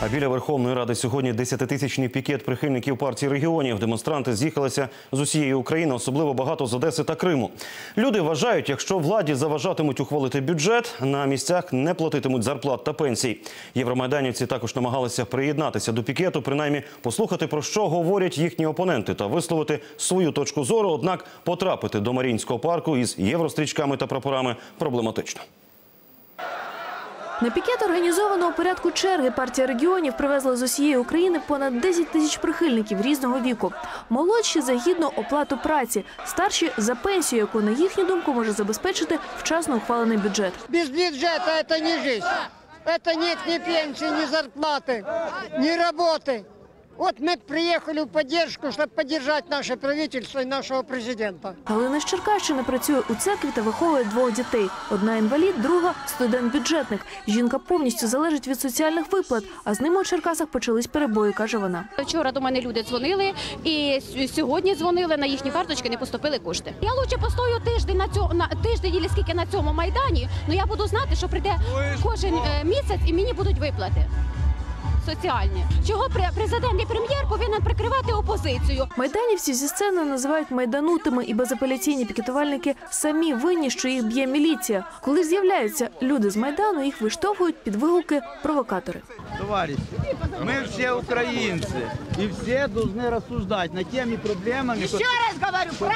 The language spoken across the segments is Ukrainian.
А біля Верховної Ради сьогодні 10-тисячний пікет прихильників партії регіонів. Демонстранти з'їхалися з усієї України, особливо багато з Одеси та Криму. Люди вважають, якщо владі заважатимуть ухвалити бюджет, на місцях не платитимуть зарплат та пенсій. Євромайданівці також намагалися приєднатися до пікету, принаймні послухати, про що говорять їхні опоненти та висловити свою точку зору, однак потрапити до Маріїнського парку із єврострічками та прапорами проблематично. На пікет організованого порядку черги партія регіонів привезла з усієї України понад 10 тисяч прихильників різного віку. Молодші – за гідну оплату праці, старші – за пенсію, яку, на їхню думку, може забезпечити вчасно ухвалений бюджет. Без бюджету це не життя. Це нет ні пенсії, ні зарплати, ні роботи. От ми приїхали в підтримку, щоб підтримати наше правительство і нашого президента. Галина з Черкащини працює у церкві та виховує 2 дітей. Одна інвалід, друга – студент-бюджетник. Жінка повністю залежить від соціальних виплат, а з ними у Черкасах почались перебої, каже вона. Вчора до мене люди дзвонили і сьогодні дзвонили, на їхні карточки не поступили кошти. Я краще постою тиждень, або скільки на цьому Майдані, але я буду знати, що прийде кожен місяць і мені будуть виплати соціальні. Чого президент і прем'єр повинен прикривати опозицію? Майданівці зі сцени називають майданутими, і безапеляційні пікетувальники самі винні, що їх б'є міліція. Коли з'являються люди з Майдану, їх виштовхують під вигуки провокатори. Товарищи, мы все украинцы, и все должны рассуждать над теми проблемами, Еще раз говорю,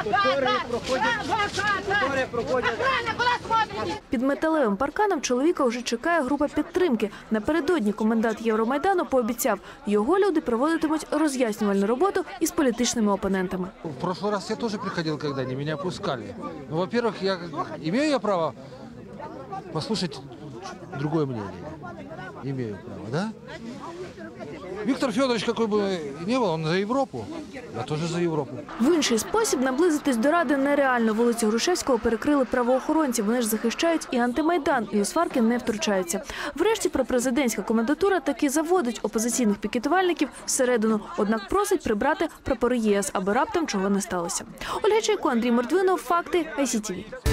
которые проходят. Під металевим парканом чоловіка вже чекає група підтримки. Напередодні комендант Євромайдану пообіцяв, його люди проводитимуть роз'яснювальну роботу із політичними опонентами. В прошлый раз я тоже приходил, когда они меня пускали. Ну, во-первых, имею я право послушать другое мнение? Имею право, да? Виктор Федорович, какой бы ни был, он за Європу. Я теж за Європу. В інший спосіб наблизитись до Ради нереально. Вулицю Грушевського перекрили правоохоронці. Вони ж захищають і антимайдан, і у сварки не втручаються. Врешті пропрезидентська комендатура таки заводить опозиційних пікетувальників всередину. Однак просить прибрати прапори ЄС, аби раптом чого не сталося. Ольга Чайко, Андрій Мордвинов, Факти, ICTV.